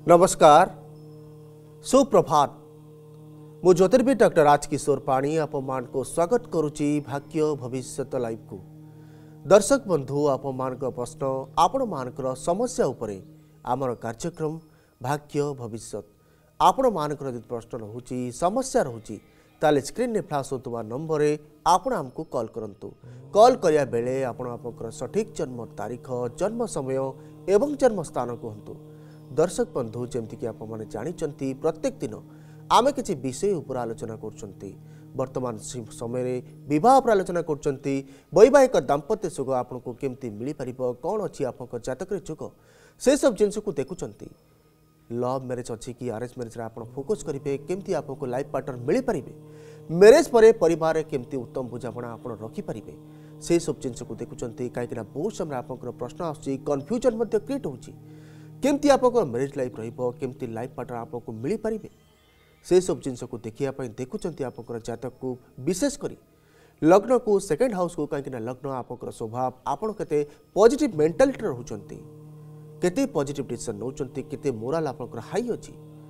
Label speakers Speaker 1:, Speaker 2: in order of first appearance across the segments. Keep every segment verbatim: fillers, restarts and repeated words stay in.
Speaker 1: नमस्कार सुप्रभात मु ज्योतिर्विद डॉक्टर राजकिशोर पाणी आपण को स्वागत करुच्ची भाग्य भविष्य लाइव को। दर्शक बंधु आपण प्रश्न आपण मानकर समस्या उपरे आमर कार्यक्रम भाग्य भविष्य आपण मानकर यदि प्रश्न रहुची समस्या रहुची ताले स्क्रीन ने फ्लैश होतबा नंबर रे आपण हमको कॉल करंतु। कॉल करिया बेले आपण आपनकर सठिक जन्म तारीख जन्म समय एवं जन्म स्थान कहतु। दर्शक बंधु जमती कि आपने जानी प्रत्येक दिन आमे किसी विषय उपर आलोचना कर वर्तमान समय बह पर आलोचना कर वैवाहिक दाम्पत्य सुख आपको केमती मिल पार कौन अच्छी आप जातक सुख से सब जिनस को देखुंट लव मैरिज अच्छी कि अरेंज मैरिज आप फोकस करेंगे केमती आपको लाइफ पार्टनर मिल पारे मैरिज पर परिवार केमती उत्तम बुझाणा आप रखिपारे से सब जिनस को देखुंट कहीं बहुत समय आप प्रश्न आसूँ कन्फ्यूजन क्रिएट होची केमती आपको मैरिज लाइफ रमती लाइफ पार्टनर आपको मिल पारे से सब जिनस को देखापी देखुंट आप जातक को विशेषकर लग्न को सेकेंड हाउस को कहीं लग्न आप स्वभाव आपड़ के पॉजिटिव मेंटालिटी रोचंती केते पॉजिटिव डिसीजन नौचंती केते मोराल आप हाई अच्छी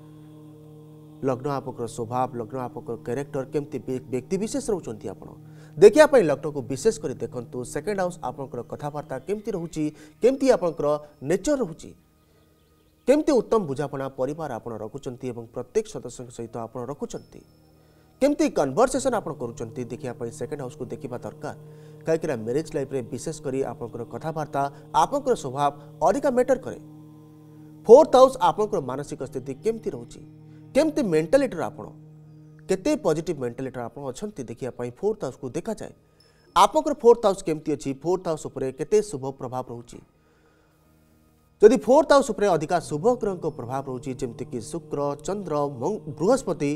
Speaker 1: लग्न आप स्वभाव लग्न आप कैरेक्टर केमती व्यक्ति विशेष रोचंती आप देखापी लग्न को विशेषकर देखु सेकेंड हाउस आपंकर कथबार्ता केमती रोची केमती आपंकर नेचर रोची केमती उत्तम बुझापणा परिवार आप रखुंट प्रत्येक सदस्य सहित आप रखुंट केमती कन्वर्सेशन आप करुँच देखापी सेकेंड हाउस को देखा दरकार कहीं मैरिज लाइफ रे विशेषकर आपंकर कथबार्ता आपंकर स्वभाव अधिका मैटर करे। फोर्थ हाउस आपंकर मानसिक स्थिति केमती रोची केमती मेंटालिटी आपण केते पॉजिटिव मेंटालिटी आप अच्छा देखापी फोर्थ हाउस को देखा जाए आपंकर फोर्थ हाउस केमती अच्छी फोर्थ हाउस उपरे केते शुभ प्रभाव रोची जदि फोर्थ हाउस उपरे अधिका शुभ ग्रह प्रभाव रोची जेमती कि शुक्र चंद्र बृहस्पति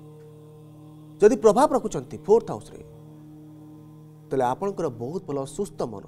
Speaker 1: जदि प्रभाव रखुंट फोर्थ हाउस रे तेल आपणकर बहुत भल सुस्थ मन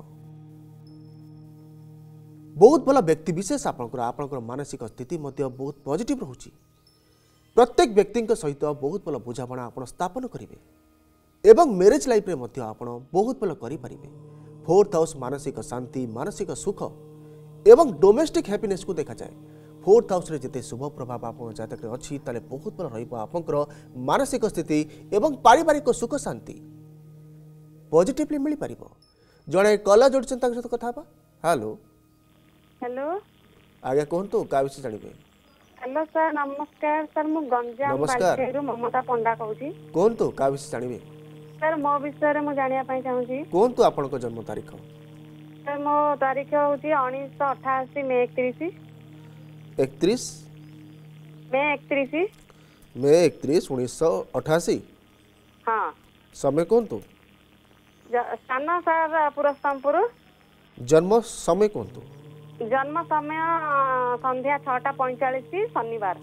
Speaker 1: बहुत भल व्यक्ति विशेष आपणकर आपणकर मानसिक स्थिति बहुत पॉजिटिव रोची प्रत्येक व्यक्ति सहित बहुत भल बुझाणा आप स्थापन करेंगे एवं मैरिज लाइफ रे मध्य आप बहुत भल करें। फोर्थ हाउस मानसिक शांति मानसिक सुख एवं डोमेस्टिक हैप्पीनेस को देखा जाए फोर्थ हाउस रे जिते शुभ प्रभाव आप जातक अच्छी ताले बहुत भल रहा मानसिक स्थिति एवं पारिवारिक सुख शांति पॉजिटिवली मिल पार जड़े कला जोड़ सहित कथा हेलो
Speaker 2: हेलो
Speaker 1: आज्ञा कहतु क्या विषय जानवे
Speaker 2: हेलो सर नमस्कार सर मु गंजाम बालखेरु ममता पंडा कहूची
Speaker 1: कहतु क्या विषय जानवे
Speaker 2: सर मो विषय मु जानिया पई चाहूची
Speaker 1: कहतु आपन जन्म तारीख
Speaker 2: सर मो तारीख होची उन्नीस सौ अठासी मे इकतीस
Speaker 1: इकतीस
Speaker 2: मे इकतीस
Speaker 1: मे इकतीस उन्नीस सौ अठासी
Speaker 2: हाँ
Speaker 1: समय कहतु
Speaker 2: स्थान सर पुरस्तमपुर
Speaker 1: जन्म समय कहतु
Speaker 2: जन्म समय संध्या छटा पैंचाश शनिवार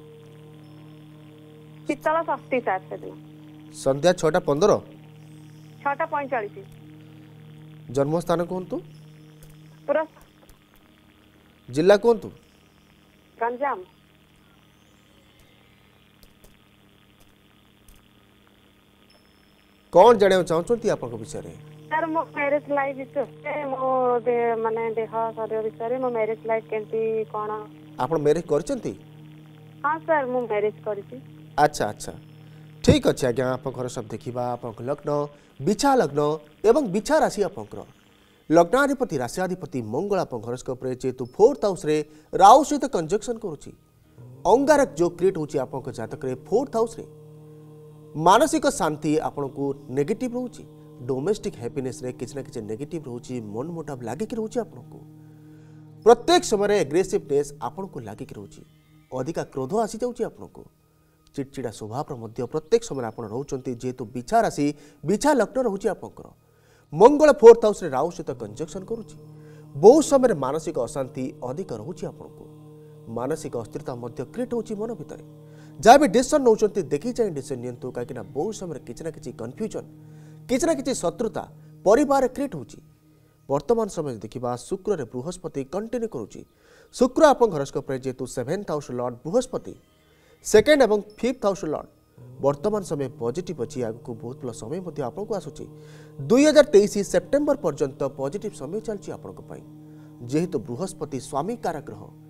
Speaker 2: शीतल षष्ठी सर से दिन
Speaker 1: संध्या छटा पंद्रह
Speaker 2: छटा पैंचाश
Speaker 1: जन्म स्थान कहतु
Speaker 2: पूरा
Speaker 1: जिला कहतु
Speaker 2: गंजाम
Speaker 1: कौन जाना चाहते आप विषय
Speaker 2: सर मो मैरिज लाइफ विषय मो दे माने देह शरीर विषय मो मैरिज लाइफ केमती कोन
Speaker 1: आप मैरिज करचंती
Speaker 2: हां सर मो मैरिज करची
Speaker 1: अच्छा अच्छा ठीक अच्छे आज्ञा आप घर सब देखा आप लग्न बिछा लग्न एवं बिछा राशि आपंकर लग्नाधिपति राशियाधिपति मंगल आप घरस्कोप जेहेतु फोर्थ हाउस रे राहु सहित कंजक्शन करुच्ची अंगारक जो क्रिएट होची आप जातक रे फोर्थ हाउस रे मानसिक शांति आपन को नेगेटिव रोची डोमेस्टिक हैप्पीनेस रे किसी ना किसी नेगेटिव रोची मन मोटाव लागिक रोची आपन को प्रत्येक समय एग्रेसिवनेस आपन को लागिक रोची अधिका क्रोध आसी जाउची आपन को चिड़चिड़ा स्वभाव मध्य प्रत्येक समय आप रोचंती जेहेतु बिछा राशि बिछा लग्न रोची आपंकर मंगल फोर्थ हाउस रे राहु सहित कंजक्शन करुच्ची बहुत समय मानसिक अशांति अधिक रोची आपन को मानसिक अस्थिरता मध्य क्रिएट होची मन भितर जहाँ भी डिसीजन नौचंती देखी चाहिए डिसीजन नियंतु कहीं बहुत समय किसी ना किसी कन्फ्यूजन किसी ना किसी शत्रुता परिवार क्रिएट होची वर्तमान समय देखा शुक्र रे बृहस्पति कंटिन्यू करुच्ची शुक्र आप घरस्कोप जेहेतु सेवेन्थ हाउस लॉर्ड बृहस्पति सेकेंड एवं फिफ्थ हाउस लॉर्ड वर्तमान समय पॉजिटिव अच्छी आगु बहुत भल समय आपको आसूँ दुई हजार तेईस सेप्टेम्बर पर्यंत पॉजिटिव समय चलती आपण जेहेतु बृहस्पति स्वामी कारक ग्रह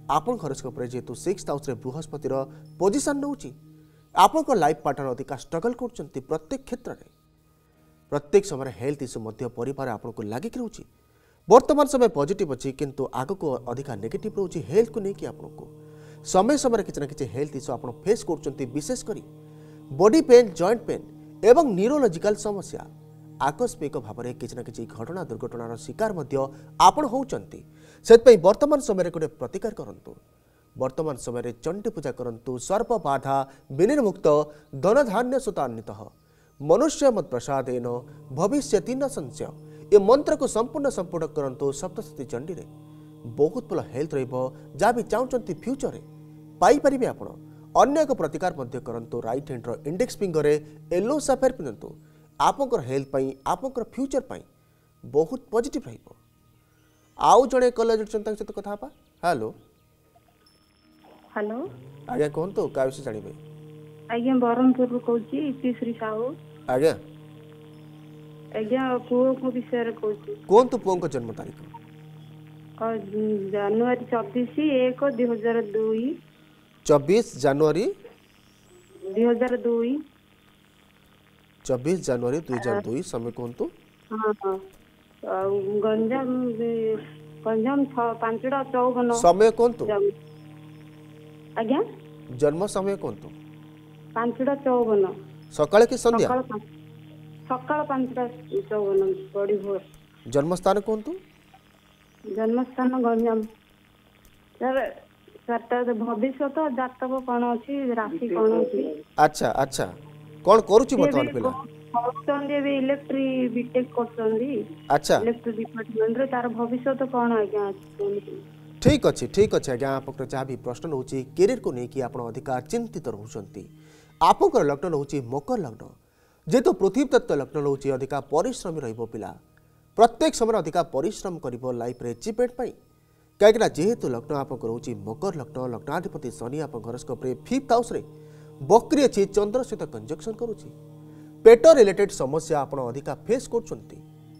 Speaker 1: आपण हॉरोस्कोप रे जेतु सिक्स्थ हाउस रे बृहस्पतिर पोजिशन नउची आपनको लाइफ पार्टनर अधिक स्ट्रगल करछंती प्रत्येक क्षेत्र रे प्रत्येक समय हेल्थ इश्यू मध्य परिवार आपको लागिक रोचे वर्तमान समय पॉजिटिव अच्छी किंतु आग को अधिक नेगेटिव रोचे हेल्थ को लेकिन आपको समय समय किसी ना कि हेल्थ इश्यू आप फेस कर विशेषकर बॉडी पेन जॉइंट पेन एवं न्यूरोलॉजिकल समस्या आकस्मिक भाव में किसी ना कि घटना दुर्घटनार शिकार आपण होउचंती से वर्तमान समय गोटे प्रतिकार करंतु वर्तमान समय चंडी पूजा करंतु सर्प बाधा विनिर्मुक्त धन धान्य सुतान्वित मनुष्य मत प्रसादेन भविष्यति न संशय ये मंत्र को संपूर्ण संपूर्ण करंतु सप्तशती चंडी रे बहुत भल हेल्थ रहिबो जहाँ भी चाहते फ्यूचर रे पाई परिबे आपण अन्य एक प्रतिकार मध्य करंतु राइट हैंड रो इंडेक्स फिंगर रे येलो सफेयर पिनंतु आपनकर हेल्थ पई आपनकर फ्यूचर पई बहुत पॉजिटिव रहिबो आउ जणे कॉलेज चिंता सहित कथा पा हेलो
Speaker 2: हेलो
Speaker 1: आज्ञा कहतु क्या विषय जानिबे
Speaker 2: आज्ञा बरहमपुर कहूँ इतिश्री साहू
Speaker 1: आज्ञा
Speaker 2: आज्ञा पुओ को विषय कहूँ
Speaker 1: कहतु पुओं को जन्म तारीख
Speaker 2: जनवरी चौबीस एक दुई हजार दुई
Speaker 1: चौबीस जनवरी
Speaker 2: दुई हजार दुई
Speaker 1: चौबीस जनवरी दुई हजार दुई समय कहतु
Speaker 2: हाँ हाँ गंजाम गंजाम पांचटा चौवन
Speaker 1: समय कहतु
Speaker 2: आज्ञा
Speaker 1: जन्म समय कहतु
Speaker 2: पांचटा चौवन
Speaker 1: सकाळे कि संध्या
Speaker 2: सकाळ पांचटा चौवन बड़ी भोर
Speaker 1: जन्म स्थान कहतु
Speaker 2: जन्म स्थान गंजाम सर सर भविष्य तो जातक कौन अच्छी राशि कौन अच्छी
Speaker 1: अच्छा अच्छा कौन करूची वर्तमान पिला
Speaker 2: करछन भी इलेक्ट्रिक बीटेक करछन
Speaker 1: अच्छा
Speaker 2: इलेक्ट्रिक डिपार्टमेंट रे तार भविष्य तो कौन आज्ञा अछि
Speaker 1: ठीक अच्छे ठीक अच्छे आज्ञा आप जहाँ भी प्रश्न होची कैरियर को लेकिन आप अधिक चिंतित रोचंती आपंकर लग्न होची मकर लग्न जेहेतु पृथ्वी तत्व लग्न होची अधिक परिश्रमी रहिबो पिला प्रत्येक समय अधिक परिश्रम करिबो लाइफ रे अचीवमेंट पई कहीं जेहेतु लग्न आपंकर होची मकर लग्न लग्नाधिपति शनि आप हॉरोस्कोप रे फिफ्थ हाउस रे बकरी अच्छी चंद्र सहित कंजक्शन करुची पेट रिलेटेड समस्या आप अधिक फेस करछंती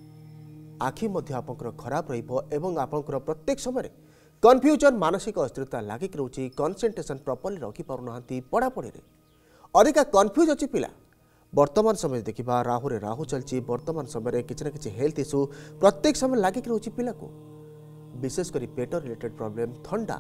Speaker 1: आखि मध्य आपंकर खराब रहिबो एवं आपंकर प्रत्येक समय कन्फ्यूजन मानसिक अस्थिरता लागिक रोची कन्सेंट्रेशन प्रॉपर्ली रखी पारुना पढ़ापढ़ी अधिका कन्फ्यूज अच्छी पिला वर्तमान समय देखा राहु रे राहु चलती वर्तमान समय किसी न किसी हेल्थ इश्यू प्रत्येक समय लागिक रोची पिला को विशेषकर पेट रिलेटेड प्रॉब्लम ठंडा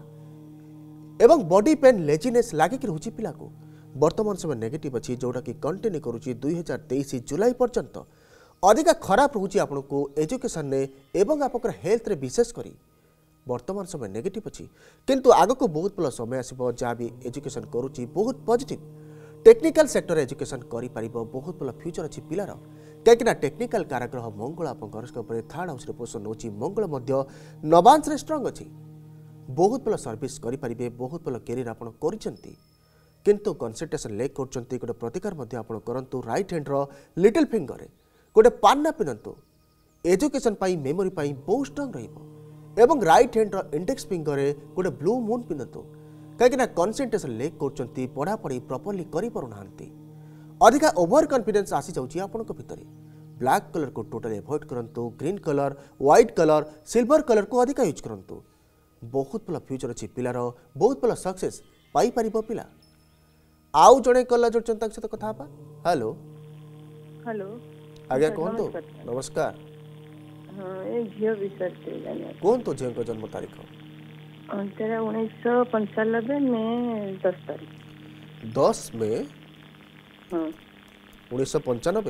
Speaker 1: एवं बॉडी पेन लेजीनेस लागिक रोची पिला को वर्तमान समय नेगेटिव अच्छी जोटा कि कंटिन्यू करुच्ची दुई हजार तेईस जुलाई पर्यंत अधिका खराब रोची आपको एजुकेशन ने एवं आप हेल्थ रे विशेष करी वर्तमान समय नेगेटिव अच्छी किंतु आग को बहुत भल समय आसो जहाँ भी एजुकेशन करुच्ची बहुत पॉजिटिव टेक्निकल सेक्टर एजुकेशन करि परिबो बहुत भल फ्यूचर अच्छी पिलार कहीं टेक्निकल काराग्रह मंगल आप हॉरोस्कोप रे थर्ड हाउस रे पोषण होची मंगल मध्य नवांश रे स्ट्रांग अच्छी बहुत भल सर्विस करि परिबे बहुत भल कैरियर आपण करिसेंती किंतु कन्सेंट्रेशन लेक करचंती गोटे प्रतिकार मध्य आपण करंतु राइट हैंड रो लिटिल फिंगर रे गोटे पान्ना पिनंतु एजुकेशन पाई मेमोरी पाई बहुत स्ट्रांग रहिबो एवं राइट हैंड रो इंडेक्स फिंगर रे गोटे ब्लू मून पिनंतु कहीं कन्सेंट्रेशन लेक करचंती पढ़ापढ़ी प्रॉपर्ली करि पारुनांती अधिका ओवर कॉन्फिडेंस आसी जाउची आपनको भितरे ब्लैक कलर को टोटली अवॉइड करंतु green colour white colour silver colour को अधिका यूज करंतु बहुत भल फ्यूचर अच्छी पिलार बहुत भल सक्सेस पाई परिबो पिला आउ जणे कला जोड़चन तक सहित कथा पा हेलो
Speaker 2: हेलो
Speaker 1: आज्ञा कहतु नमस्कार
Speaker 2: हाँ ए झियो विषय से जानिया
Speaker 1: कहतु झियो को जन्म तारीख
Speaker 2: तेरा उन्नीस सौ पंचानबे में दस तारीख
Speaker 1: दस में
Speaker 2: हाँ
Speaker 1: उन्नीस सौ पंचानबे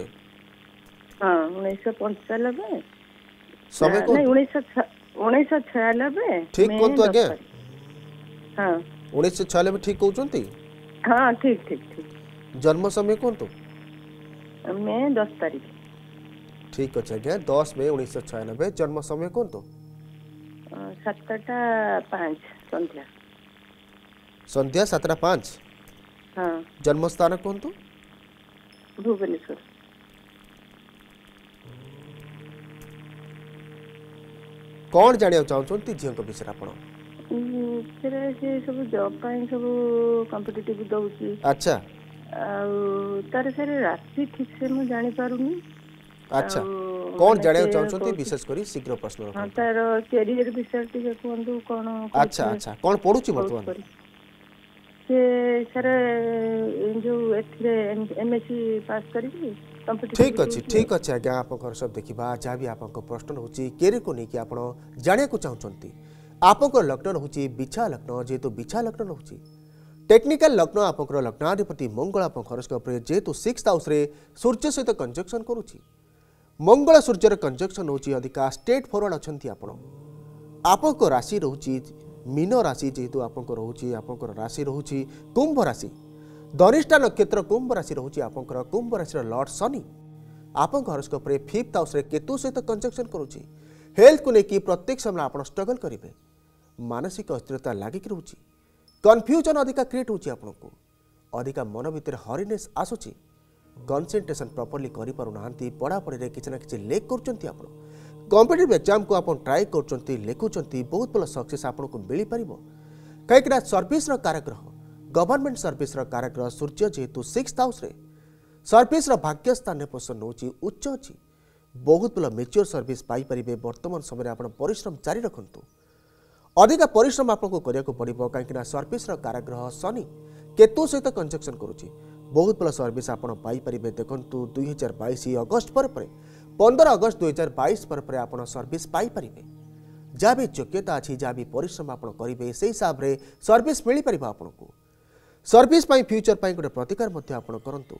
Speaker 2: हाँ उन्नीस सौ पंचानबे
Speaker 1: समय को
Speaker 2: नहीं उन्नीस सौ उन्नीस सौ छियानबे
Speaker 1: ठीक कहतु आज्ञा
Speaker 2: हाँ
Speaker 1: उन्नीस सौ छियानबे ठीक कहउचंती
Speaker 2: हाँ ठीक ठीक ठीक
Speaker 1: जन्म समय कहतु
Speaker 2: मैं दस तारीख
Speaker 1: ठीक अच्छे आज्ञा दस में उन्नीस सौ छियानबे जन्म समय कहतु
Speaker 2: सातटा पाँच संध्या
Speaker 1: संध्या सातटा पाँच
Speaker 2: हाँ
Speaker 1: जन्म स्थान कहतु
Speaker 2: भुवनेश्वर
Speaker 1: कौन जानिया चाहते झील विषय आप
Speaker 2: ସେଟା ସେ ସବୁ ଜବ୍ ପାଇଁ ସବୁ କମ୍ପିଟିଟିଭ୍ ଦଉଛି
Speaker 1: अच्छा
Speaker 2: ଆଉ ତାର ସାର୍ ରାଶି ଠିକ୍ ସେ ମୁଁ ଜାଣିପାରୁନି
Speaker 1: अच्छा
Speaker 2: ଆଉ
Speaker 1: कौन जाने चाहछंती विशेष करी शीघ्र प्रश्न
Speaker 2: हाँ
Speaker 1: रखंतु
Speaker 2: तार कैरियर विषय टिके कहंतु कोन
Speaker 1: अच्छा अच्छा कौन पढुची वर्तमान
Speaker 2: से सर जो एथरे एमएससी पास करी
Speaker 1: ठीक अच्छे ठीक अच्छे आज्ञा आप सब देखा जहाँ भी आप प्रश्न रोचे कैरियर को लेकिन आप जाना चाहते आप लग्न रोचे बिछा लग्न जेहेतु बिछा लग्न रोचे टेक्निकल लग्न आप लग्नाधिपति मंगल आप हरोस्कोप जेहेतु सिक्स हाउस रे सूर्य सहित कंजक्शन करुच्ची मंगल सूर्यर कंजक्शन होची अधिका स्ट्रेट फॉरवर्ड अच्छा आपण को राशि रोची मीन राशि जेहेतु आपको रोची आपंकर राशि रोची कुंभ राशि धनिष्ठा नक्षत्र कुंभ राशि रोची आपंकर कुंभ राशि लॉर्ड शनि आपण हरोस्कोप रे फिफ्थ हाउस रे केतु सहित कंजक्शन करुच्ची हेल्थ को लेकिन प्रत्येक समय आप स्ट्रगल करेंगे मानसिक अस्थिरता लागिक रोची कन्फ्यूजन अधिका क्रिएट होची आपको अधिका मन भितर हरिनेस आसुची कन्सेंट्रेशन प्रॉपर्ली करि पारु नांती पढ़ापढ़ी रे किछि ना किछि लेक करचंती आपण कॉम्पिटिटिव एग्जाम को आपण ट्राई करचंती लेखुचंती बहुत बड़ सक्सेस आपण को मिली परिबो काहेकि सर्विस रो कारग्रह गवर्नमेंट सर्विस रो कारग्रह सूर्य जेहेतु सिक्स्थ हाउस रे सर्विस रो भाग्य स्थान रे पोषण होची उच्च अछि बहुत बड़ मैच्योर सर्विस पाई परिबे वर्तमान समय आपण परिश्रम जारी रखंतु अधिका परिश्रम आपको करिया को पड़िबो काहेकि सर्विस रो कारग्रह शनि केतु सहित कंजक्शन करुची बहुत बड़ा सर्विस आप पाइपर देखु दुई हजार बैश अगस्ट पर पंद्रह अगस्त दुई हजार बैश पर आप सर्विस पाइपर जहाँ भी योग्यता अच्छी जहाँ भी परिश्रम आप करेंगे से हिसाब से सर्विस मिल पार आपन को सर्विस फ्यूचर गोटे प्रतिकार आप करूँ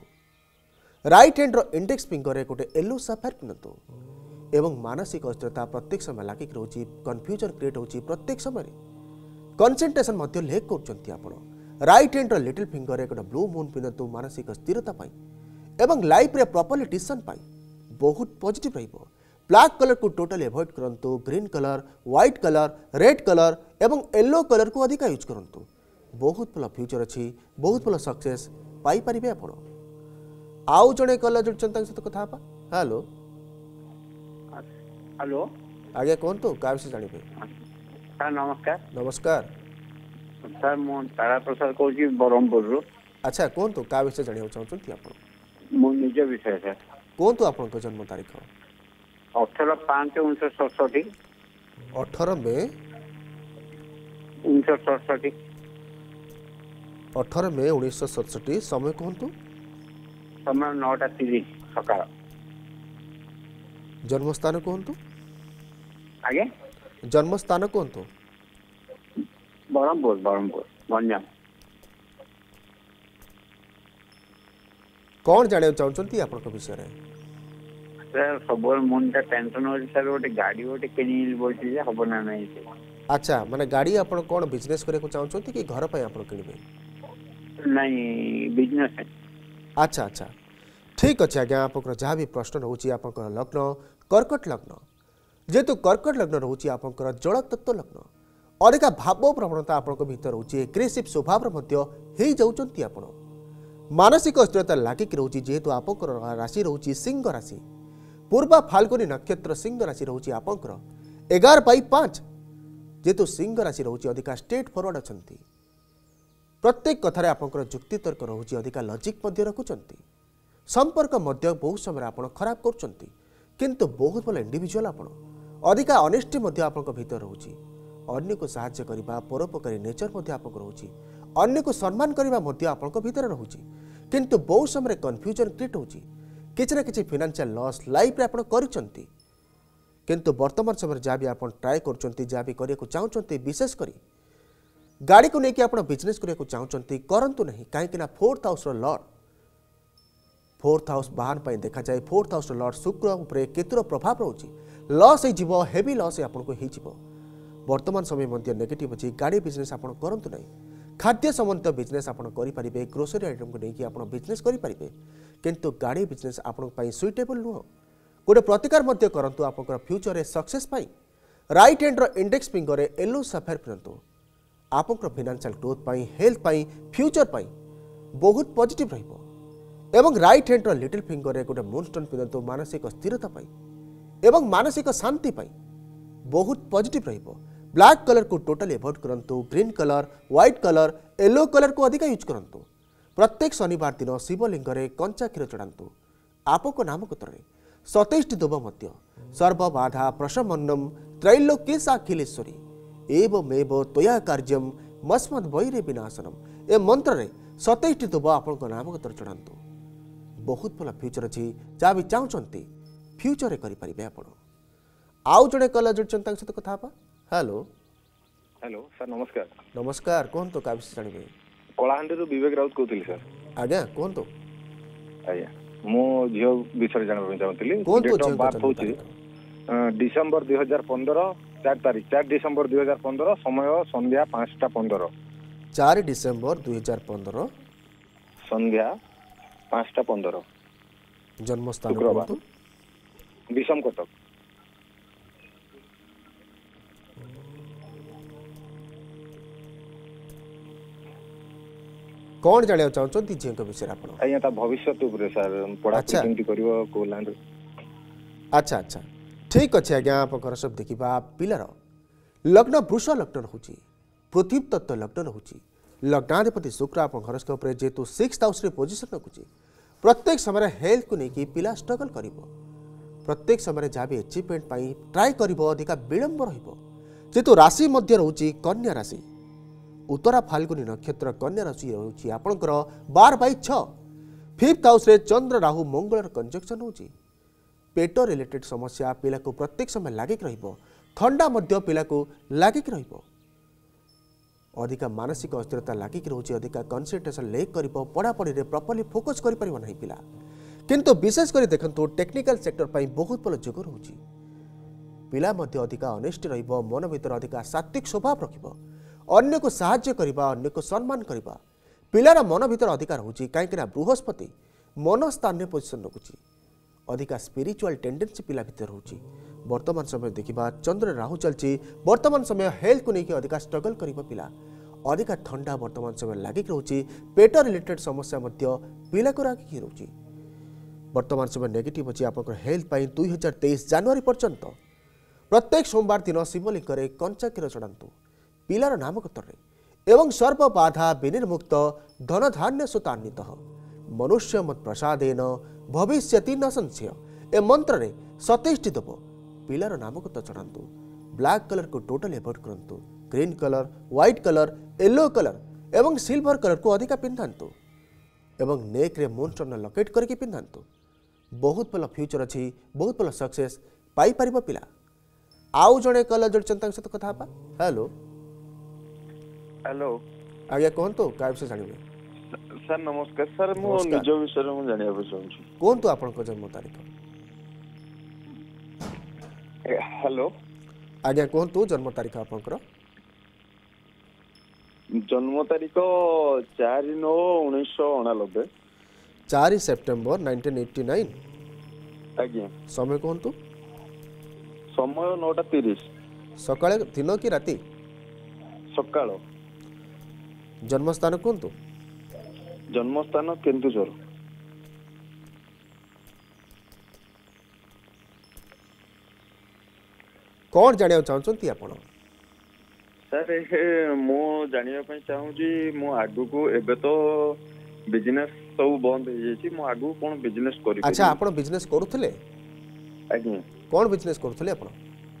Speaker 1: राइट हैंड इंडेक्स फिंगर गोटे येलो सफायर पिंधु एवं मानसिक अस्थिरता प्रत्येक समय लागिक रोचे कन्फ्यूजन क्रिएट होची प्रत्येक समय कंसंट्रेशन लेक कर राइट हैंड लिटिल फिंगर एक ब्लू मून पिंधु मानसिक स्थिरता पाई एवं लाइफ रे प्रॉपर्ली डिसीजन पाई बहुत पॉजिटिव रहिबो ब्लैक कलर को टोटल अवॉइड करंतु green colour white colour red colour एवं येलो कलर को अधिक यूज करंतु बहुत भल फ्यूचर अच्छी बहुत भल सक्सेस पाई परिबे आपण आउ जणे कलर जुड़चंता सहित कथा पा हेलो
Speaker 3: हेलो
Speaker 1: आगे कोन तो का विषय जानिबे
Speaker 3: सर नमस्कार
Speaker 1: नमस्कार
Speaker 3: सर मु तारा प्रसाद कहूँ ब्रह्मपुर रु
Speaker 1: अच्छा कौन तो का विषय जानिया चाहछंती आपण
Speaker 3: मो निज विषय सर
Speaker 1: कौन तो आपण को जन्म तारीख
Speaker 3: अठारह पाँच उन्नीस सड़सठ
Speaker 1: अठारह में
Speaker 3: उन्नीस सड़सठ
Speaker 1: अठारह में उन्नीस सड़सठ समय कहतु
Speaker 3: समय नौटा तीस सकाळ
Speaker 1: जन्मस्थान कहतु
Speaker 3: आगे
Speaker 1: जन्मस्थान कहतु
Speaker 3: ब्रह्मपुर ब्रह्मपुर गंजाम
Speaker 1: कौन जाने चाहछंती आपण को विषय रे
Speaker 3: सर सब मुंडा टेंशन हो सर गोटे गाड़ी गोटे किनी बोलती जे हबो ना नहीं से
Speaker 1: अच्छा माने गाड़ी आपण कोन बिजनेस करे को चाहछंती कि घर पय आपण किनिबे
Speaker 3: नहीं बिजनेस है
Speaker 1: अच्छा अच्छा ठीक अछि आज्ञा आपण जहाँ भी प्रश्न रहउची आपण लग्न कर्कट लग्न जेतु कर्कट लग्न रहउची आपण जल तत्व लग्न अधिका भाव प्रवणता आपण भीतर रोचे एग्रेसिव स्वभाव हो जाउचंती आपण मानसिक अस्थिरता लागिक रोची जेहेतु आप राशि रोची सिंह राशि पूर्वा फाल्गुनी नक्षत्र सिंह राशि रोची आपंकर एगार बै पाँच जेहेतु सिंह राशि रोची अधिका स्ट्रेट फॉरवर्ड अछंती प्रत्येक कथारे आपंकर जुक्ति तर्क रोची अधिका लॉजिक मध्य रखुचंती संपर्क मध्य बहुत समय आपण खराब करचंती किंतु बहुत भल इंडिविजुअल आपण अधिका ऑनेस्टी मध्य आपंक भीतर रोची अन्य को साहाय्य करने परोपकारी नेचर रोचे अन्य को सम्मान करने भीतर रोचे किंतु बहुत समय कन्फ्यूजन क्रिएट होची किसी ना किसी फाइनेंशियल लॉस लाइफ रे आपण करिसंती किंतु वर्तमान समय जहाँ भी आप ट्राए कर जहाँ भी करने को चाहते विशेष कर गाड़ी को लेकिन आप बिजनेस करने को चाहते करंतु नहीं कहीं fourth house lord fourth house बाहन पर देखा जाए फोर्थ हाउस लॉर्ड शुक्र उपर केतुर प्रभाव रोचे लॉस हो हेवी लॉस आपको हो वर्तमान समय मध्य नेगेटिव अच्छी गाड़ी बिजनेस आप करंतु नहीं खाद्य संबंधित बिजनेस आप करेंगे ग्रोसरी आइटम को लेकिन आप बिजनेस करेंगे किंतु गाड़ी बिजनेस आपण सुइटेबल नुह गोटे प्रतिकार मध्य करंतु आप फ्यूचर रे सक्सेस पाई राइट हैंड रो इंडेक्स फिंगर येलो सफायर पिंधु आप फाइनेंशियल ग्रोथ पाई हेल्थ पाई फ्यूचर पाई बहुत पॉजिटिव रहिबो एवं राइट हैंड रो लिटिल फिंगर गोटे मूनस्टोन पिंधु मानसिक स्थिरता पाई एवं मानसिक शांति पाई बहुत पॉजिटिव रहिबो ब्लैक कलर को टोटल अवॉइड करंतु green colour white colour yellow colour को अधिक यूज करंतु प्रत्येक शनिवार दिन शिवलिंग रे कंचा क्षीर चढ़ातु आपको नाम कतरे सतैश दुब सर्वबाधा प्रशमन्नम त्रैलोक्य साखिलेश्वरी एवं एव त्वया कार्यम मस्मद वैरे विनाशनम ए मंत्र रे सतैष्टि दुब आपण नाम कतर चढ़ातु बहुत भल फ्यूचर अच्छी जहाँ भी चाहते फ्यूचर रे करि परिबे आपण आउ जड़े कल जोड़छन तांग सहित कथा हेबा हेलो
Speaker 4: हेलो सर नमस्कार
Speaker 1: नमस्कार कहंतु का विषय जानिबे
Speaker 4: कलाहांडी रु विवेक राउत कहतली सर
Speaker 1: आज्ञा कहंतु
Speaker 4: आज्ञा मो झियो विषय जानबा चाहतली
Speaker 1: कहंतु
Speaker 4: डेट ऑफ बर्थ होची डिसेंबर दो हज़ार पंद्रह चार तारीख चार डिसेंबर दो हज़ार पंद्रह समय संध्या पाँचटा पंद्रह
Speaker 1: चार डिसेंबर दो हज़ार पंद्रह
Speaker 4: संध्या पाँचटा पंद्रह
Speaker 1: जन्म स्थान
Speaker 4: शुक्रवार
Speaker 1: कहंतु
Speaker 4: विषम कटक
Speaker 1: कौन जानिया चाहछंती झियो के विषय आपण
Speaker 4: आज्ञा ता भविष्य ऊपर सर पढ़ा
Speaker 1: अच्छा।
Speaker 4: केमती करिवो को लांड
Speaker 1: अच्छा अच्छा ठीक अच्छे आज्ञा आप सब देखा पिलार लग्न वृष लग्न रोचे पृथ्वी तत्व लग्न रोचे लग्नाधिपति शुक्र आप हरस्कोप जेहेतु सिक्स हाउस रे पोजिशन रखुचे प्रत्येक समय हेल्थ को लेकिन पिला स्ट्रगल कर प्रत्येक समय जहाँ भी अचिवमेंट ट्राए कर अधिका विलंब जेहेतु राशि मध्य रोचे कन्या राशि उत्तरा फाल्गुनी नक्षत्र कन्या राशि रोचे आपंकर बार बै छ फिफ्थ हाउस रे चंद्र राहु मंगल कंजक्शन होची पेट रिलेटेड समस्या पिला को प्रत्येक समय लागिक रहिबो ठंडा मध्य पिला को लागिक रहिबो अधिका मानसिक अस्थिरता लागिक रोचे अधिका कंसंट्रेशन लेक करिबो पढ़ा पढ़ी रे प्रॉपर्ली फोकस करि परिबो नहीं पिला किंतु विशेष करी देखंतु टेक्निकल सेक्टर पई बहुत बल जोग रहउची पिला मध्य अधिका ऑनेस्ट रहिबो मन भीतर अधिका सात्विक स्वभाव रखिबो अन्य को सहाय्य करिबा अन्य को सम्मान करिबा पिलार मन भीतर अधिका रहउची काहे कि बृहस्पति मन स्थान रे पोजीशन रखुची अधिका स्पिरिचुअल टेंडेंसी पिला भीतर होची वर्तमान समय देखिबा चंद्र राहु चलची वर्तमान समय हेल्थ को लेकिन अधिका स्ट्रगल करिबा पिला अधिका ठंडा वर्तमान समय लागिक रहउची पेट रिलेटेड समस्या मध्य पिला को लागिक रहउची वर्तमान समय नेगेटिव अछि आपन हेल्थ पई दो हज़ार तेईस जनवरी पर्यंत प्रत्येक सोमवार दिन शिवलिंग रे कंचा क्षीर चढ़ातु पिलार नामकतर रे एवं सर्व बाधा विनिर्मुक्त धन धान्य सुतान्वित मनुष्य मत प्रसादेन भविष्यति न संशय ए मंत्र रे सतैष्टि दब पिलार नामकत चढ़ातु ब्लैक कलर को टोटल एवॉइड करंतु green colour white colour yellow colour एवं सिल्वर कलर को अधिका पिंधांतु एवं नेक रे मूनस्टोन लकेट करके पिंधांतु बहुत भल फ्यूचर अच्छी बहुत भल सक्सेस पाई परिबो पिला आउ जणे कलर जोड़चंता सहित कथा हेबा हेलो
Speaker 4: हेलो
Speaker 1: आज्ञा कहंतु का विषय जानिबे
Speaker 4: सर नमस्कार सर मो
Speaker 1: नमस्कार।
Speaker 4: निज विषय में जानिया चाहूँ
Speaker 1: कहंतु आपन जन्म तारीख
Speaker 4: हेलो
Speaker 1: आज्ञा कहंतु जन्म तारीख आपनकर
Speaker 4: जन्म तारीख चार नौ उन्नीस अणानबे
Speaker 1: चार सेप्टेम्बर नाइंटीन एट्टी नाइन
Speaker 4: आज्ञा
Speaker 1: समय कहंतु
Speaker 4: समय नौटा तीस
Speaker 1: सकाळे दिन कि राति
Speaker 4: सकाळ
Speaker 1: जन्मस्थान कहंतु
Speaker 4: जन्मस्थान केन्दुझर
Speaker 1: कौन जानिया चाहछंती आपण
Speaker 4: सर ए मो जानिया पई चाहूँ जी मो आगु को एबे तो बिजनेस सब बंद हो जाई मो आगु कोन बिजनेस करि
Speaker 1: अच्छा आपण बिजनेस करूथले
Speaker 4: आज्ञा
Speaker 1: कौन बिजनेस करूथले आपण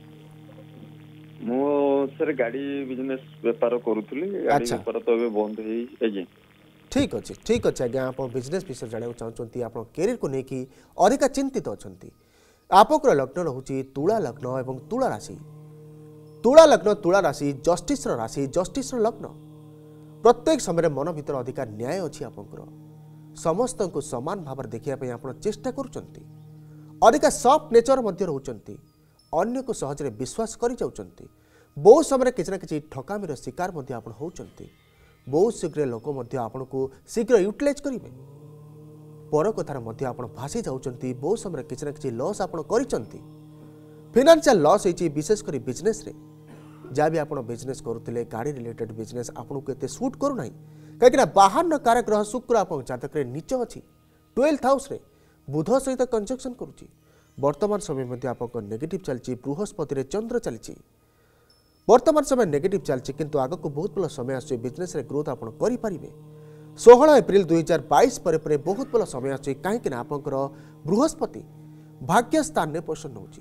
Speaker 4: मो सर गाड़ी बिजनेस व्यापार करूथली गाड़ी
Speaker 1: अच्छा।
Speaker 4: व्यापार तो एबे बंद होई आज्ञा
Speaker 1: ठीक अच्छे ठीक अच्छे आज्ञा आप बिजनेस विषय जाना चाहते आप कैरियर को लेकिन अधिका चिंतित अच्छा आपकर लग्न रोचे तुला लग्न एवं तुला राशि तुला लग्न तुला राशि जस्टिस राशि जस्टिस लग्न प्रत्येक समय मन भीतर अधिका न्याय अच्छी आपंकर समस्त को समान भाव देखा आप चेष्टा करुँच अधिका सफ्ट नेचर मध्य रोचंती अन्य को सहजरे विश्वास कर जाउचंती बहुत समय किसी ना किसी ठकामीर शिकार मध्य आप होउचंती बहुत शीघ्र लोक मध्य आपन को शीघ्र यूटिलाइज करेंगे पर कथार मध्य आप भासी जाउचंती बहुत समय किसी ना किसी लॉस आप करिचंती फाइनेंशियल लॉस होइची विशेषकर बिजनेस रे जहाँ भी आप बिजनेस करुले गाड़ी रिलेटेड बिजनेस आपन को एते सूट करू नाही कहीं बाहर कारग्रह शुक्र आप जातक नीच अच्छी ट्वेल्थ हाउस रे बुध सहित कंजक्शन करुच्ची वर्तमान समय मध्य आप नेगेटिव चलती बृहस्पति चंद्र चली वर्तमान समय नेगेटिव चलती किंतु आग को बहुत भल समय आस बिजनेस रे ग्रोथ आप करेंगे षोहल एप्रिल दुई हजार बैश पर बहुत भल समय आस कहीं आपंकर बृहस्पति भाग्य स्थान में पोषण होची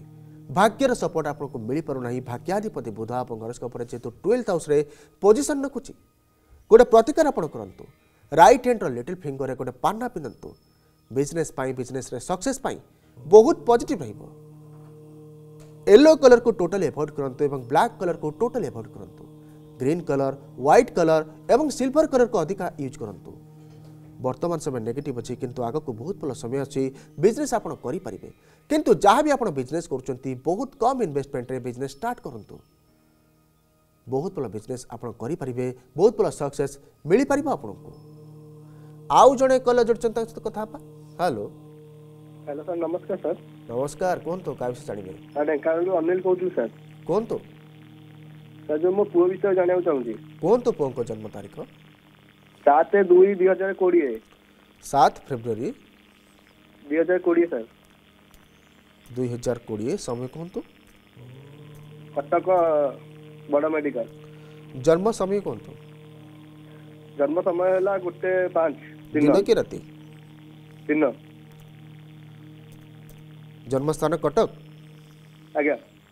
Speaker 1: भाग्यर सपोर्ट आपको मिल पारना भाग्याधिपति बुध आप हॉरोस्कोप जेहेतु ट्वेल्थ हाउस रे पोजिशन रखुची गोटे प्रतिकार आप करंतु राइट हैंड लिटिल फिंगर गोटे पाना पिंधतु बिजनेस बिजनेस सक्सेस बहुत पॉजिटिव रहिबो येलो कलर को टोटली एवॉइड करंतु एवं ब्लैक कलर को टोटली एवॉइड करंतु ग्रीन कलर व्हाइट कलर एवं सिल्वर कलर को अधिक यूज करंतु वर्तमान समय नेगेटिव अच्छी किंतु आग को बहुत भल समय अच्छी बिजनेस आप करें किंतु जहाँ भी आप बिजनेस कर बहुत कम इन्वेस्टमेंट रे बिजनेस स्टार्ट करंतु बहुत भल बिजनेस आप करें बहुत भल सक्सेस मिल पार आपको आउ जड़े कल जोड़ता कथा हेलो
Speaker 5: हेलो सर नमस्कार सर
Speaker 1: नमस्कार कहतु क्या विषय जानवे
Speaker 5: ढेंकानालू अनिल कहूँ सर
Speaker 1: कहतु
Speaker 5: सर जो मो पुओ विषय जाना चाहूँगी
Speaker 1: कहतु पुओं को जन्म तारीख
Speaker 5: सात दुई दुई हजार कोड़े
Speaker 1: सात फेब्रुआरी
Speaker 5: दुई हजार कोड़े सर
Speaker 1: दुई हजार कोड़े समय कहतु
Speaker 5: कटक बड़ मेडिकल
Speaker 1: जन्म समय कहतु
Speaker 5: जन्म समय है गोटे पाँच
Speaker 1: दिन कि राति
Speaker 5: दिन
Speaker 1: जन्म स्थान कटक
Speaker 5: आज्ञा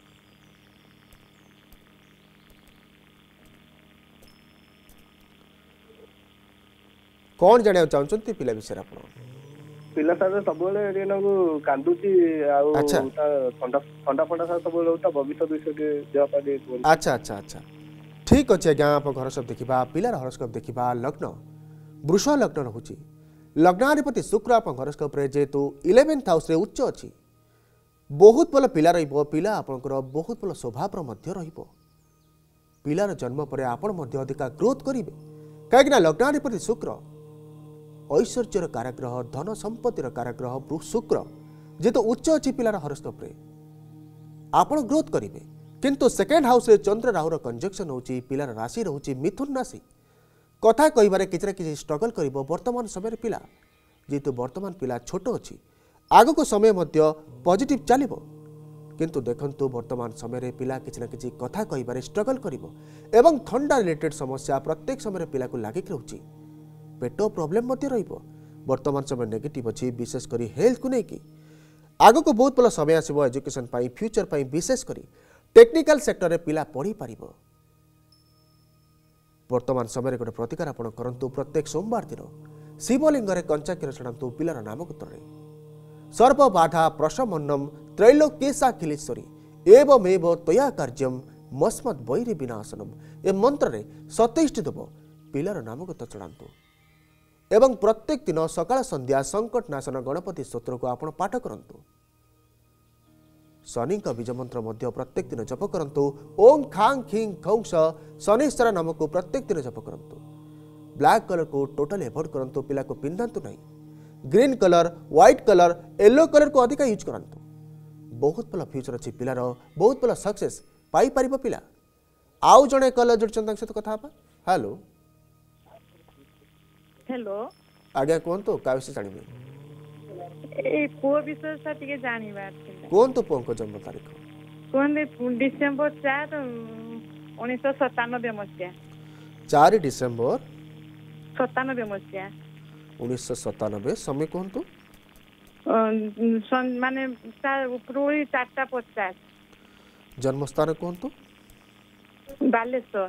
Speaker 1: कौन जाना चाहते पिला विषय आप
Speaker 5: पिला सार सब कांदुची
Speaker 1: अच्छा।
Speaker 5: ठंडा फंडा सार सब भविष्य विषय
Speaker 1: अच्छा अच्छा अच्छा ठीक अच्छे आज्ञा आप घर सब देखा पिलार हॉरोस्कोप देखा लग्न वृष लग्न रोचे लग्नाधिपति शुक्र आप हॉरोस्कोप जेहेतु इलेवेन्थ हाउस रे उच्च अच्छी बहुत भल पिला पिला आपंकर बहुत भल स्वभाव पिलार जन्म पर आपण अधिका ग्रोथ करेंगे कहीं लग्नाधिपति शुक्र ऐश्वर्यर काराग्रह धन संपत्तिर काराग्रह शुक्र जेहेतु उच्च अच्छी पिलार हॉरोस्कोप रे आपण ग्रोथ करेंगे किंतु सेकेंड हाउस रे चंद्र राहुर कंजक्शन होची पिलार राशि रोची मिथुन राशि कथा कहिबारे किछि ना किछि स्ट्रगल करिवो वर्तमान समय पिला जेहेतु वर्तमान पिला छोट अच्छी आग को समय मध्य पॉजिटिव चलिबो किंतु देखंतु वर्तमान समय पिला किछि ना किछि कथा कहिबारे स्ट्रगल करिवो एवं ठंडा रिलेटेड समस्या प्रत्येक समय पिला को लागिक रहउची पेट प्रॉब्लम मध्य रहिबो वर्तमान समय नेगेटिव अच्छी विशेष करी हेल्थ को लेकिन आग को बहुत भल समय आसिबो एजुकेशन पाई फ्यूचर पाई विशेष करी टेक्निकल सेक्टर रे पिला पढ़ी पारिबो वर्तमान समय गोटे प्रतिकार आपण करंतु प्रत्येक सोमवार दिन शिवलिंग रे कंचा क्षीर छड़ांतु पिलार नामकूत्र रे सर्प बाधा प्रशमन्नम त्रैलोक्येशा किलेश्वरी एवमेव तया कार्यम मस्मत् वैरी विनाशनम ए मंत्र रे सत्ताईस देव पिलार नामकूत्र चढ़ांतु एवं प्रत्येक दिन सकाळ संध्या संकट नाशन गणपति स्तोत्र को आपण पाठ करंतु शनि का बीज मंत्र मध्य प्रत्येक दिन जप करंतु ओम खांग खिंग खौंस शनिश्चर नाम को प्रत्येक दिन जप करंतु ब्लैक कलर को टोटल एवॉइड करंतु पिला को पिंधांतु नहीं green colour white colour yellow colour को अधिक यूज करंतु बहुत भल फ्यूचर अच्छी पिलार बहुत भल सक्सेस पाई परिबो पिला आउ जणे कलर जोड़चंदा सहित कथा हेलो
Speaker 6: हेलो
Speaker 1: आज्ञा कहतु क्या विषय जानवे
Speaker 6: ए पुओ विषय से टिके जानिबार थिला
Speaker 1: कहतु पुओं जन्म तारीख
Speaker 6: कहते डिसेम्बर चार उन्नीस सौ सतानबे मसीहा
Speaker 1: चार डिसेम्बर
Speaker 6: सतानबे मसीहा
Speaker 1: उन्नीस सौ सतानबे समय कहतु
Speaker 6: माने उपरोई चारटा पचास
Speaker 1: जन्म स्थान कहतु
Speaker 6: बालेश्वर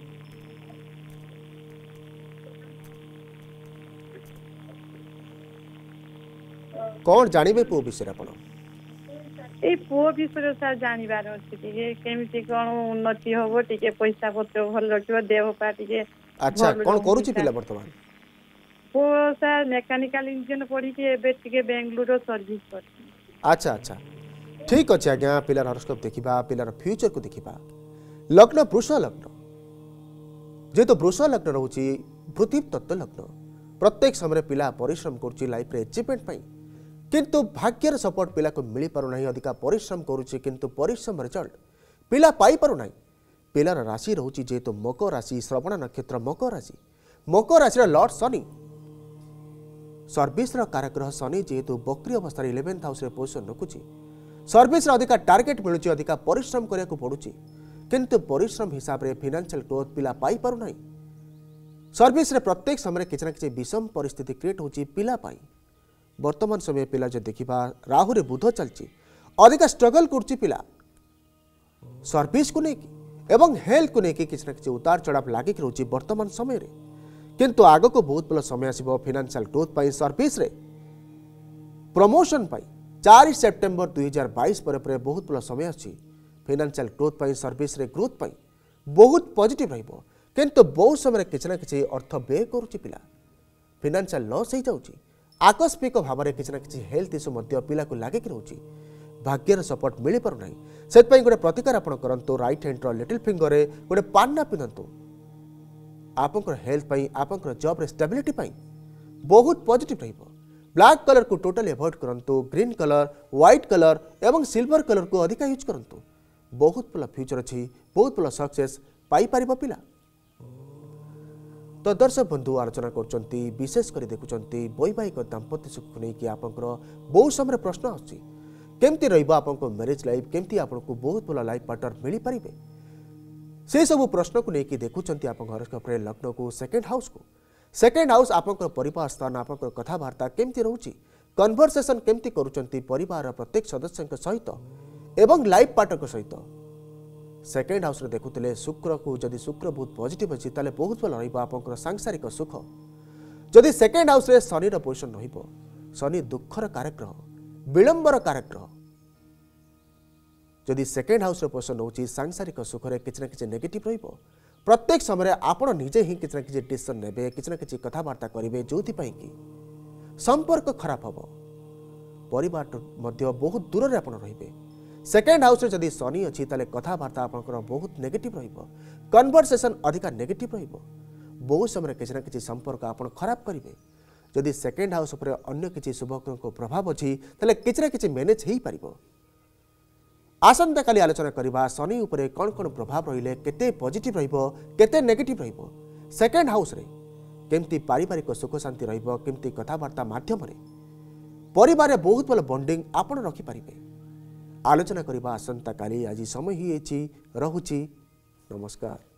Speaker 1: कौन जानवे पुओ विषय आपण
Speaker 6: ए पुओ विषय सार जानिबार अछि टिके केमिति कोन उन्नति होबो टिके पैसा पत्र भल रखिबो देह पा टिके
Speaker 1: अच्छा कौन करूची पिला वर्तमान
Speaker 6: पुओ सार मेकानिकल इंजीनियर पढ़ी के एबे टिके बेंगलुरु सर्विस करछि
Speaker 1: अच्छा अच्छा ठीक अछि आज्ञा पिलार हॉरोस्कोप देखिबा पिलार फ्यूचर को देखिबा लग्न वृष लग्न जेतो वृष लग्न रहउची पृथ्वी तत्व लग्न प्रत्येक समय पिला परिश्रम करूची लाइफ रे अचीवमेंट पई किंतु भाग्यर सपोर्ट पिला को मिल पार ना अधिका परिश्रम करुच्ची किंतु परिश्रम रिजल्ट पिला पाई पार ना पिलार राशि रोचे जेहेतु मकर राशि श्रवण नक्षत्र मकर राशि मकर राशि लॉर्ड शनि सर्विस कारग्रह शनि जेहेतु बक्री अवस्था इलेवेन्थ हाउस रे पोजिशन रखुची सर्विस अधिका टार्गेट मिलूची अधिका परिश्रम करने को पड़ुची किंतु परिश्रम हिसाब से फाइनेंशियल ग्रोथ पिला पाई पार ना सर्विस रे प्रत्येक समय किसी ना किसी विषम परिस्थिति क्रिएट होची पिला पाई वर्तमान समय पिला जो देखा राहु रे बुध चलची अधिक स्ट्रगल करुच्ची पिला सर्विस को लेकिन एवं हेल्थ को लेकिन किसी ना किसी उतार चढ़ाव लगिक रोचे वर्तमान समय रे किंतु आग को बहुत भल समय आसो फाइनेंशियल ग्रोथ पाई सर्विस रे प्रमोशन पाई चार सेप्टेम्बर दुई हजार बैश पर बहुत भल समय आसी फाइनेंशियल ग्रोथ पाई सर्विस रे ग्रोथ पाई बहुत पॉजिटिव रहिबो किंतु बहुत समय किसी ना किसी अर्थ व्यय करुच्ची पिला फाइनेंशियल लॉस हो जाउची आकस्मिक भाव में किसी ना किसी हेल्थ इश्यू मध्य पिला को लगिक रोचे भाग्यर सपोर्ट मिल पार ना से गोटे प्रतिकार आप करंतु राइट हैंड लिटिल फिंगर रे गोटे पान्ना पिंधतु आपंकर हेल्थ पाई आपंकर जॉब रे स्टेबिलिटी पाई बहुत पॉजिटिव रहिबो ब्लैक कलर को टोटली अवॉइड करंतु ग्रीन कलर व्हाइट कलर एवं सिल्वर कलर को अधिक यूज करंतु बहुत भल फ्यूचर अच्छी बहुत भल सक्सेस पाई परिबो पिला। तो दर्शक बंधु आलोचना करचंती विशेषकर देखुचंती वैवाहिक दाम्पत्य सुख को लेकिन आपंकर बहुत समय प्रश्न आछि केमती रहिबो आपंको मैरिज लाइफ केमती आपको बहुत भल लाइफ पार्टनर मिल पारिबे से सब प्रश्न को लेकिन देखुचंती आप हॉरोस्कोप रे लग्न को सेकेंड हाउस को सेकेंड हाउस आपंकर परिवार स्थान आपंकर कथाबार्ता केमती रहउची कन्वर्सेशन केमती करूचंती परिवार प्रत्येक सदस्य सहित एवं लाइफ पार्टनर सहित सेकेंड हाउस रे देखुले शुक्र को जदि शुक्र बहुत पॉजिटिव अच्छी ताले बहुत भल रहिबो आपंकर सांसारिक सुख जदि सेकेंड हाउस रे शनि रो पोजिशन रहिबो शनि दुखर कारक विलंबर कारक जदि सेकेंड हाउस रो पोजिशन होची सांसारिक सुख रे किछ ना किछ नेगेटिव रहिबो प्रत्येक समय आपण निजे ही किछ ना किछ डिसीजन नेबे किछ ना किछ कथाबार्ता करिवे जोथि पई कि संपर्क खराब हबो परिवार मध्य बहुत दूर रे आपण रहिबे सेकेंड हाउस रे जदि शनि अच्छी ताले कथाबार्ता आपंकर बहुत नेगेटिव रहिबो कन्वर्सेशन अधिका नेगेटिव रहिबो बहुत समय किसी ना किसी संपर्क आपण खराब करिवे जदि सेकेंड हाउस पर अन्य किसी शुभग्रह को प्रभाव अच्छी ताले किसी ना किसी मैनेज हो पारिबो। आसंता काली आलोचना करबा शनि उपरे कौन कौन प्रभाव रहिले केते पॉजिटिव रहिबो केते नेगेटिव रहिबो सेकेंड हाउस रे केमती पारिवारिक सुख शांति रहिबो केमती कथाबार्ता माध्यम रे परिवार रे बहुत भल बॉन्डिंग आपण रखि पारिबे आलोचना करबा आसंता काली आज समय ही रहुची नमस्कार।